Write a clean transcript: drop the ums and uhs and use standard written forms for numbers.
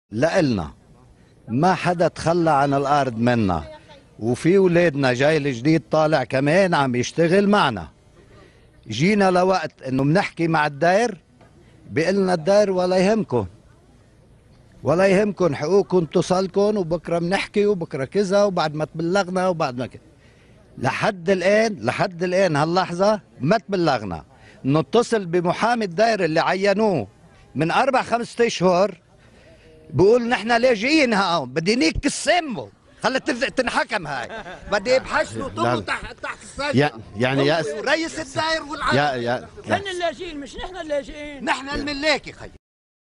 لإلنا ما حدا تخلى عن الأرض منا، وفي ولادنا جاي الجديد طالع كمان عم يشتغل معنا. جينا لوقت انه بنحكي مع الداير بيقلنا الداير ولا يهمكم، ولا يهمكم حقوقكم توصلكم، وبكره بنحكي وبكره كذا وبعد ما تبلغنا وبعد ما كذا. لحد الان هاللحظه ما تبلغنا. نتصل بمحامي الداير اللي عينوه من 4-5 اشهر، بقول نحن لاجئين هون، بدي نيك السمو خلت تنحكم هاي، بدي بحشره طمه تحت السجن. يعني يا رئيس الداير والعالم هن اللاجئين مش نحن اللاجئين. نحن الملاكي خيي.